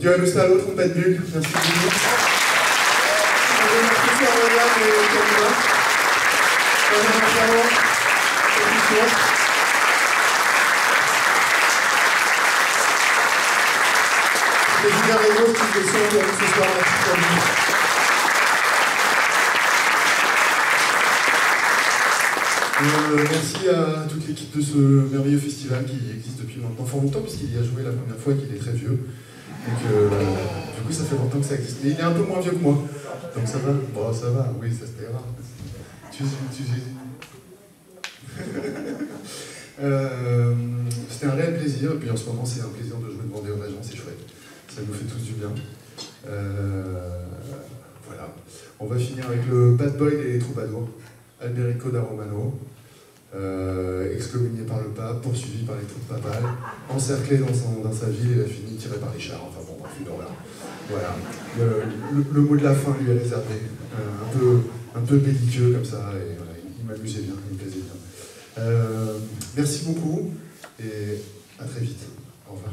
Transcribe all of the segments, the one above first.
Johan Ostalo, trompette bugle, merci beaucoup. Merci à toute l'équipe de ce merveilleux festival qui existe depuis maintenant fort longtemps, puisqu'il y a joué la première fois et qu'il est très vieux. Donc, du coup, ça fait longtemps que ça existe. Et il est un peu moins vieux que moi. Donc ça va. Bon, ça va, oui, ça se paiera. C'était un réel plaisir, et puis en ce moment, c'est un plaisir de jouer devant des gens, c'est chouette. Ça nous fait tous du bien. Voilà. On va finir avec le Bad Boy et les Troubadours, Alberico da Romano, excommunié par le pape, poursuivi par les troupes papales, encerclé dans sa ville, et il a fini tiré par les chars. Enfin bon, bref, une horreur. Voilà. Le mot de la fin lui est réservé. Un peu belliqueux comme ça, et voilà, il m'amusait bien, il me plaisait bien. Merci beaucoup, et à très vite. Au revoir.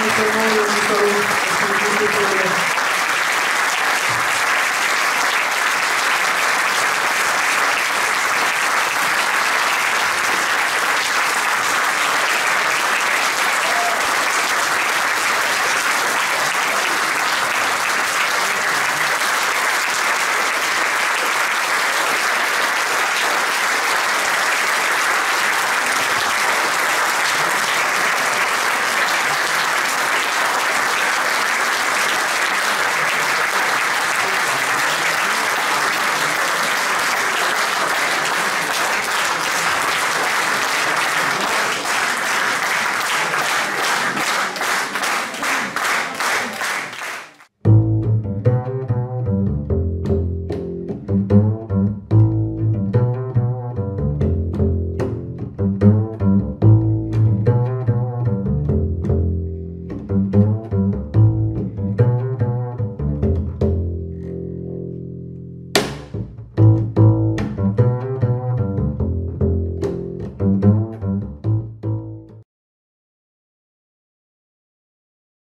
naturellement le salon. Merci beaucoup.